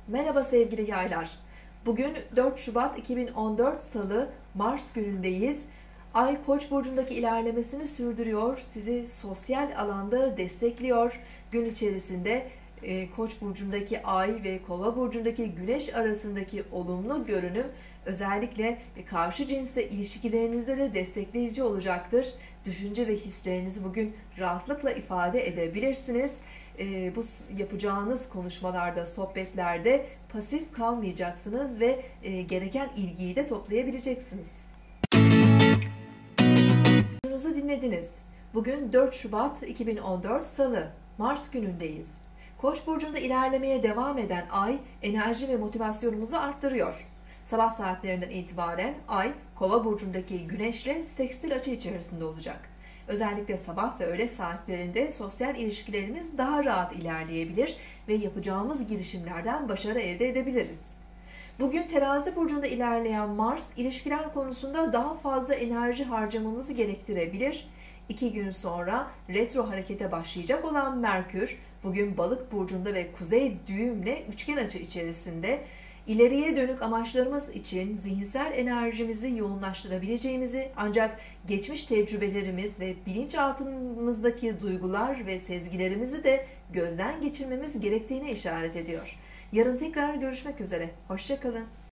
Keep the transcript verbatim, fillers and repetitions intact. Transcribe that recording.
Merhaba sevgili yaylar. Bugün dört Şubat iki bin on dört Salı, Mars günündeyiz. Ay Koç burcundaki ilerlemesini sürdürüyor. Sizi sosyal alanda destekliyor. Gün içerisinde e, Koç burcundaki Ay ve Kova burcundaki Güneş arasındaki olumlu görünüm özellikle karşı cinsle ilişkilerinizde de destekleyici olacaktır. Düşünce ve hislerinizi bugün rahatlıkla ifade edebilirsiniz. E, bu yapacağınız konuşmalarda, sohbetlerde pasif kalmayacaksınız ve e, gereken ilgiyi de toplayabileceksiniz. Sorunuzu dinlediniz. Bugün dört Şubat iki bin on dört Salı, Mars günündeyiz. Koç burcunda ilerlemeye devam eden Ay, enerji ve motivasyonumuzu arttırıyor. Sabah saatlerinden itibaren Ay, Kova burcundaki Güneş'le sekstil açı içerisinde olacak. Özellikle sabah ve öğle saatlerinde sosyal ilişkilerimiz daha rahat ilerleyebilir ve yapacağımız girişimlerden başarı elde edebiliriz. Bugün Terazi burcunda ilerleyen Mars, ilişkiler konusunda daha fazla enerji harcamamızı gerektirebilir. İki gün sonra retro harekete başlayacak olan Merkür, bugün Balık burcunda ve Kuzey düğümle üçgen açı içerisinde ileriye dönük amaçlarımız için zihinsel enerjimizi yoğunlaştırabileceğimizi, ancak geçmiş tecrübelerimiz ve bilinçaltımızdaki duygular ve sezgilerimizi de gözden geçirmemiz gerektiğine işaret ediyor. Yarın tekrar görüşmek üzere. Hoşça kalın.